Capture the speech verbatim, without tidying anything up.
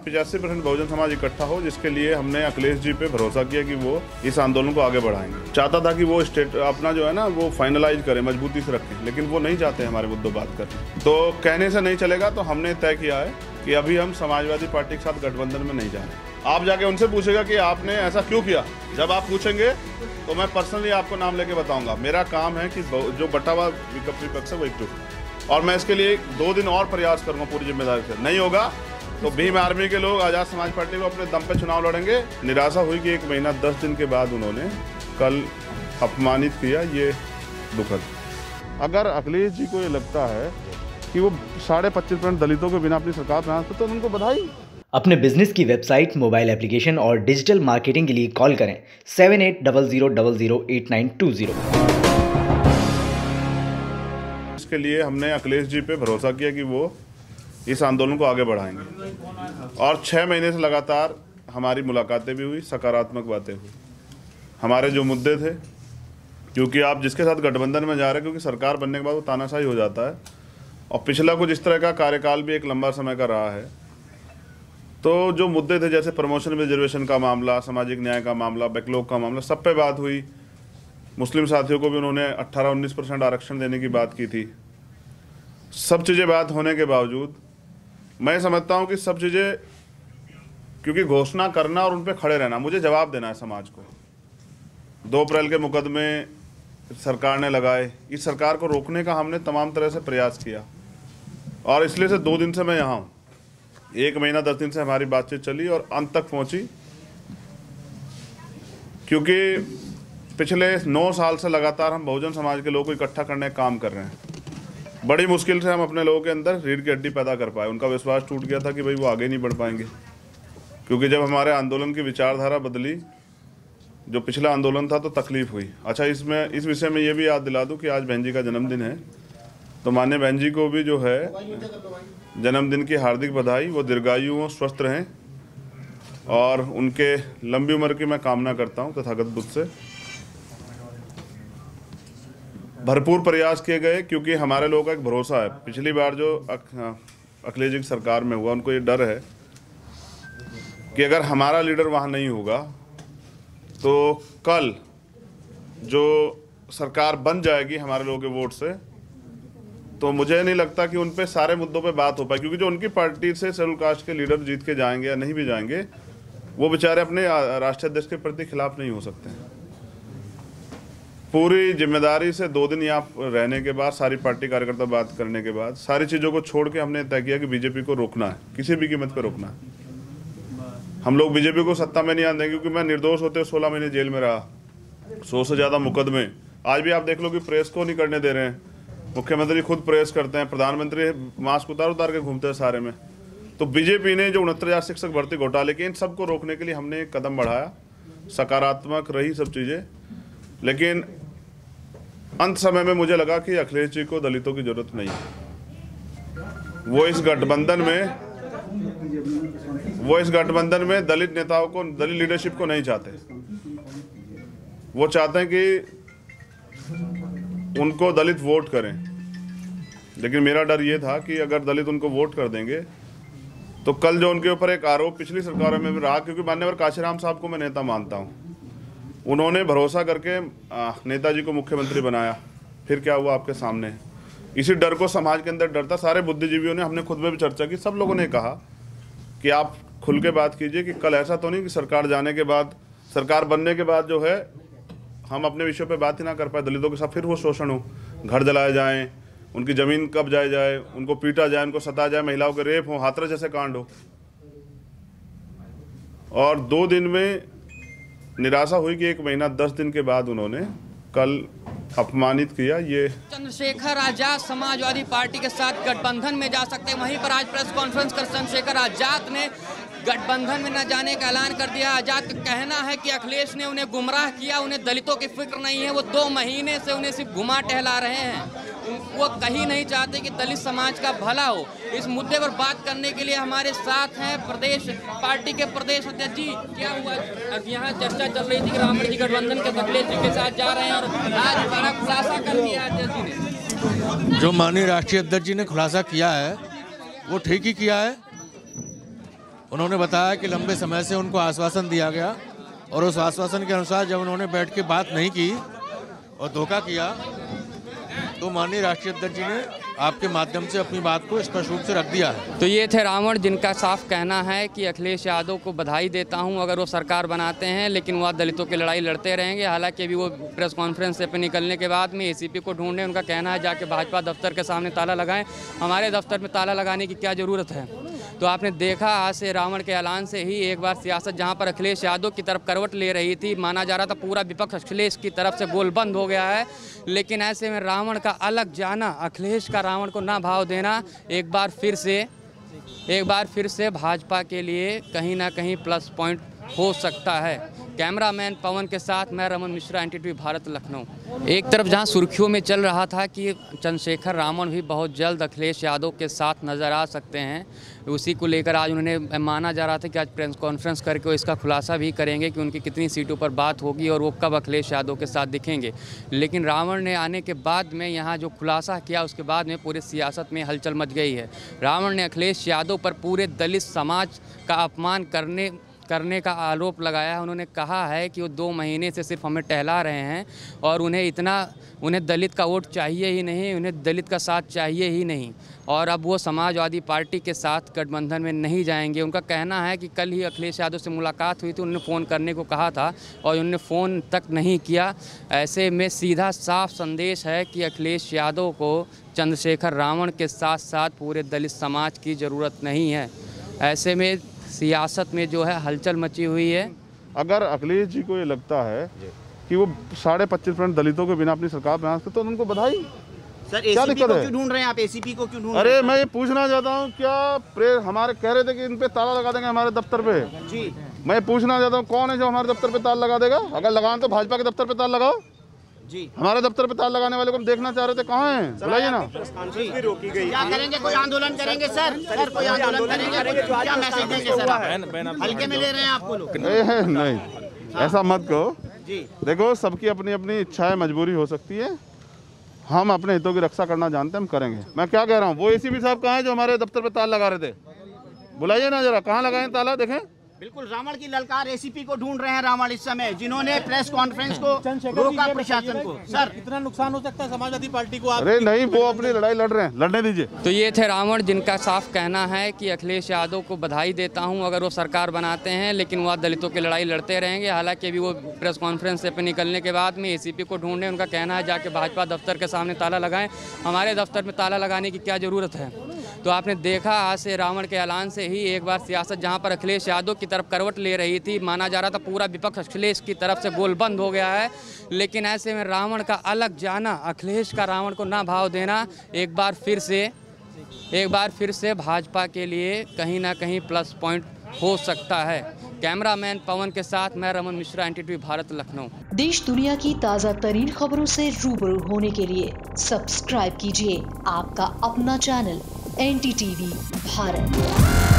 पिचासी परसेंट बहुजन समाज इकट्ठा हो, जिसके लिए हमने अखिलेश जी पे भरोसा किया कि वो इस आंदोलन को आगे बढ़ाएंगे। चाहता था कि वो स्टेट अपना जो है ना वो फाइनलाइज करें, मजबूती से रखें, लेकिन वो नहीं चाहते हमारे मुद्दों बात करने। तो कहने से नहीं चलेगा, तो हमने तय किया है कि अभी हम समाजवादी पार्टी के साथ गठबंधन में नहीं जाएंगे। आप जाके उनसे पूछेगा कि आपने ऐसा क्यों किया। जब आप पूछेंगे तो मैं पर्सनली आपको नाम लेके बताऊंगा। मेरा काम है कि जो बटा हुआ विपक्ष है वो एकजुट, और मैं इसके लिए दो दिन और प्रयास करूंगा पूरी जिम्मेदारी से। नहीं होगा तो भीम आर्मी के लोग आज़ाद समाज पार्टी को अपने दम पे चुनाव लड़ेंगे। निराशा हुई कि एक महीना दस दिन के बाद उन्होंने कल अपमानित किया, ये दुखद। अगर अखिलेश जी को ये लगता है कि वो साढ़े पच्चीस परसेंट दलितों के बिना अपनी सरकार बना सकते, तो उनको बधाई। अपने बिजनेस की वेबसाइट, मोबाइल एप्लीकेशन और डिजिटल मार्केटिंग के लिए कॉल करें seven eight double zero double zero eight nine two zero. इसके लिए हमने अखिलेश जी पे भरोसा किया कि वो इस आंदोलन को आगे बढ़ाएंगे, और छः महीने से लगातार हमारी मुलाकातें भी हुई, सकारात्मक बातें हुई। हमारे जो मुद्दे थे, क्योंकि आप जिसके साथ गठबंधन में जा रहे हैं, क्योंकि सरकार बनने के बाद वो तानाशाही हो जाता है, और पिछला कुछ इस तरह का कार्यकाल भी एक लंबा समय का रहा है। तो जो मुद्दे थे, जैसे प्रमोशन रिजर्वेशन का मामला, सामाजिक न्याय का मामला, बैकलॉग का मामला, सब पे बात हुई। मुस्लिम साथियों को भी उन्होंने अट्ठारह उन्नीस परसेंट आरक्षण देने की बात की थी। सब चीज़ें बात होने के बावजूद मैं समझता हूँ कि सब चीज़ें, क्योंकि घोषणा करना और उन पर खड़े रहना, मुझे जवाब देना है समाज को। दो अप्रैल के मुकदमे सरकार ने लगाए, इस सरकार को रोकने का हमने तमाम तरह से प्रयास किया, और इसलिए से दो दिन से मैं यहाँ हूँ। एक महीना दस दिन से हमारी बातचीत चली और अंत तक पहुँची, क्योंकि पिछले नौ साल से लगातार हम बहुजन समाज के लोगों को इकट्ठा करने का काम कर रहे हैं। बड़ी मुश्किल से हम अपने लोगों के अंदर रीढ़ की हड्डी पैदा कर पाए। उनका विश्वास टूट गया था कि भाई वो आगे नहीं बढ़ पाएंगे, क्योंकि जब हमारे आंदोलन की विचारधारा बदली, जो पिछला आंदोलन था, तो तकलीफ हुई। अच्छा, इसमें इस विषय में ये भी याद दिला दूं कि आज बहन जी का जन्मदिन है, तो माननीय बहन जी को भी जो है जन्मदिन की हार्दिक बधाई। वो दीर्घायु हों, स्वस्थ रहें, और उनके लंबी उम्र की मैं कामना करता हूँ तथागत बुद्ध से। भरपूर प्रयास किए गए, क्योंकि हमारे लोगों का एक भरोसा है। पिछली बार जो अखिलेश जी की सरकार में हुआ, उनको ये डर है कि अगर हमारा लीडर वहाँ नहीं होगा तो कल जो सरकार बन जाएगी हमारे लोगों के वोट से, तो मुझे नहीं लगता कि उन पे सारे मुद्दों पे बात हो पाए, क्योंकि जो उनकी पार्टी से शेड्यूल कास्ट के लीडर जीत के जाएंगे या नहीं भी जाएंगे, वो बेचारे अपने राष्ट्रीय अध्यक्ष के प्रति खिलाफ नहीं हो सकते हैं। पूरी जिम्मेदारी से दो दिन यहाँ रहने के बाद, सारी पार्टी कार्यकर्ता बात करने के बाद, सारी चीज़ों को छोड़ के हमने तय किया कि बीजेपी को रोकना है, किसी भी कीमत पर रोकना है। हम लोग बीजेपी को सत्ता में नहीं आने देंगे, क्योंकि मैं निर्दोष होते सोलह महीने जेल में रहा, सौ से ज़्यादा मुकदमे। आज भी आप देख लो कि प्रेस को नहीं करने दे रहे हैं। मुख्यमंत्री खुद प्रेस करते हैं, प्रधानमंत्री मास्क उतार उतार के घूमते हैं सारे में। तो बीजेपी ने जो उनहत्तर हज़ार शिक्षक भर्ती घोटाले के, इन सबको रोकने के लिए हमने एक कदम बढ़ाया। सकारात्मक रही सब चीज़ें, लेकिन अंत समय में मुझे लगा कि अखिलेश जी को दलितों की जरूरत नहीं है। वो इस गठबंधन में वो इस गठबंधन में दलित नेताओं को, दलित लीडरशिप को नहीं चाहते। वो चाहते हैं कि उनको दलित वोट करें, लेकिन मेरा डर ये था कि अगर दलित उनको वोट कर देंगे तो कल जो उनके ऊपर एक आरोप पिछली सरकारों में भी रहा, क्योंकि मान्यवर काशीराम साहब को मैं नेता मानता हूँ, उन्होंने भरोसा करके नेताजी को मुख्यमंत्री बनाया, फिर क्या हुआ आपके सामने। इसी डर को समाज के अंदर डर था। सारे बुद्धिजीवियों ने, हमने खुद में भी चर्चा की, सब लोगों ने कहा कि आप खुल के बात कीजिए कि कल ऐसा तो नहीं कि सरकार जाने के बाद, सरकार बनने के बाद जो है हम अपने विषयों पे बात ही ना कर पाए, दलितों के साथ फिर वो शोषण हो, घर जलाए जाएं, उनकी ज़मीन कब जाए जाए, उनको पीटा जाए, उनको सताया जाए, महिलाओं के रेप हो, हाथरस जैसे कांड हो। और दो दिन में निराशा हुई कि एक महीना दस दिन के बाद उन्होंने कल अपमानित किया। ये चंद्रशेखर आजाद समाजवादी पार्टी के साथ गठबंधन में जा सकते हैं। वहीं पर आज प्रेस कॉन्फ्रेंस कर चंद्रशेखर आजाद ने गठबंधन में न जाने का ऐलान कर दिया। आजाद का कहना है कि अखिलेश ने उन्हें गुमराह किया, उन्हें दलितों की फिक्र नहीं है, वो दो महीने से उन्हें सिर्फ घुमा टहला रहे हैं, वो कहीं नहीं चाहते कि दलित समाज का भला हो। इस मुद्दे पर बात करने के लिए हमारे साथ हैं प्रदेश पार्टी के प्रदेश अध्यक्ष जी। क्या हुआ, अब यहाँ चर्चा चल रही थी कि रामगढ़ जी गठबंधन के अखिलेश जी के साथ जा रहे हैं, और आज बड़ा खुलासा कर दिया अध्यक्ष जी ने। जो माननीय राष्ट्रीय अध्यक्ष जी ने खुलासा किया है वो ठीक ही किया है। उन्होंने बताया कि लंबे समय से उनको आश्वासन दिया गया और उस आश्वासन के अनुसार जब उन्होंने बैठ के बात नहीं की और धोखा किया तो माननीय राष्ट्रीय अध्यक्ष जी ने आपके माध्यम से अपनी बात को स्पष्ट रूप से रख दिया है। तो ये थे रावण, जिनका साफ कहना है कि अखिलेश यादव को बधाई देता हूं अगर वो सरकार बनाते हैं, लेकिन वह दलितों की लड़ाई लड़ते रहेंगे। हालांकि अभी वो प्रेस कॉन्फ्रेंस से पे निकलने के बाद में एसीपी को ढूंढे, उनका कहना है जाके भाजपा दफ्तर के सामने ताला लगाएं। हमारे दफ्तर में ताला लगाने की क्या ज़रूरत है? तो आपने देखा आज से रावण के ऐलान से ही एक बार सियासत जहां पर अखिलेश यादव की तरफ करवट ले रही थी, माना जा रहा था पूरा विपक्ष अखिलेश की तरफ से गोलबंद हो गया है। लेकिन ऐसे में रावण का अलग जाना, अखिलेश का रावण को ना भाव देना एक बार फिर से एक बार फिर से भाजपा के लिए कहीं ना कहीं प्लस पॉइंट हो सकता है। कैमरामैन पवन के साथ मैं रमन मिश्रा, एनटीवी भारत, लखनऊ। एक तरफ जहां सुर्खियों में चल रहा था कि चंद्रशेखर रावण भी बहुत जल्द अखिलेश यादव के साथ नज़र आ सकते हैं, उसी को लेकर आज उन्होंने माना जा रहा था कि आज प्रेस कॉन्फ्रेंस करके वो इसका खुलासा भी करेंगे कि उनकी कितनी सीटों पर बात होगी और वो कब अखिलेश यादव के साथ दिखेंगे। लेकिन रावण ने आने के बाद में यहाँ जो खुलासा किया उसके बाद में पूरे सियासत में हलचल मच गई है। रावण ने अखिलेश यादव पर पूरे दलित समाज का अपमान करने करने का आरोप लगाया है। उन्होंने कहा है कि वो दो महीने से सिर्फ हमें टहला रहे हैं और उन्हें इतना उन्हें दलित का वोट चाहिए ही नहीं, उन्हें दलित का साथ चाहिए ही नहीं, और अब वो समाजवादी पार्टी के साथ गठबंधन में नहीं जाएंगे। उनका कहना है कि कल ही अखिलेश यादव से मुलाकात हुई थी, उन्होंने फ़ोन करने को कहा था और उन्होंने फ़ोन तक नहीं किया। ऐसे में सीधा साफ संदेश है कि अखिलेश यादव को चंद्रशेखर रावण के साथ साथ पूरे दलित समाज की ज़रूरत नहीं है। ऐसे में सियासत में जो है हलचल मची हुई है। अगर अखिलेश जी को ये लगता है कि वो साढ़े पच्चीस परसेंट दलितों के बिना अपनी सरकार बना सकते तो उनको बधाई। सर, क्या दिक्कत है? क्यों ढूंढ रहे हैं आप? एसीपी को क्यों ढूंढ अरे रहे हैं? मैं ये पूछना चाहता हूँ, क्या प्रेस हमारे कह रहे थे कि इन पे ताला लगा देंगे हमारे दफ्तर पे जी। मैं पूछना चाहता हूँ कौन है जो हमारे दफ्तर पे ताला लगा देगा? अगर लगाना तो भाजपा के दफ्तर पे ताला लगाओ जी। हमारे दफ्तर पे ताला लगाने वाले को हम देखना चाह रहे थे, कहाँ हैं? बुलाइए ना। क्या करेंगे? कोई आंदोलन करेंगे सर? सर कोई आंदोलन करेंगे? क्या मैसेज देंगे सर? हल्के में ले रहे हैं आपको लोग? नहीं, ऐसा मत कहो जी। देखो, सबकी अपनी अपनी इच्छा है, मजबूरी हो सकती है। हम अपने हितों की रक्षा करना जानते हैं, हम करेंगे। मैं क्या कह रहा हूँ, वो एसीपी साहब कहाँ हैं जो हमारे दफ्तर पे ताला लगा रहे थे? बुलाइए ना जरा, कहाँ लगाए ताला, देखें। बिल्कुल, रावण की ललकार एसीपी को ढूंढ रहे हैं रावण इस समय, जिन्होंने प्रेस कॉन्फ्रेंस को रोका प्रशासन को। सर, कितना नुकसान हो सकता है समाजवादी पार्टी को? अरे नहीं, वो अपनी लड़ाई लड़ रहे हैं, लड़ने दीजिए। तो ये थे रावण, जिनका साफ कहना है कि अखिलेश यादव को बधाई देता हूं अगर वो सरकार बनाते हैं, लेकिन वह दलितों की लड़ाई लड़ते रहेंगे। हालांकि अभी वो प्रेस कॉन्फ्रेंस से पे निकलने के बाद में एसीपी को ढूंढे, उनका कहना है जाके भाजपा दफ्तर के सामने ताला लगाएं। हमारे दफ्तर में ताला लगाने की क्या ज़रूरत है? तो आपने देखा आज से रावण के ऐलान से ही एक बार सियासत जहां पर अखिलेश यादव की तरफ करवट ले रही थी, माना जा रहा था पूरा विपक्ष अखिलेश की तरफ से गोलबंद हो गया है। लेकिन ऐसे में रावण का अलग जाना, अखिलेश का रावण को ना भाव देना एक बार फिर से एक बार फिर से भाजपा के लिए कहीं ना कहीं प्लस पॉइंट हो सकता है। कैमरामैन पवन के साथ मैं रमन मिश्रा, एनटीवी भारत, लखनऊ। देश दुनिया की ताज़ा तरीन खबरों से रूबरू होने के लिए सब्सक्राइब कीजिए आपका अपना channel N D T V Bharat.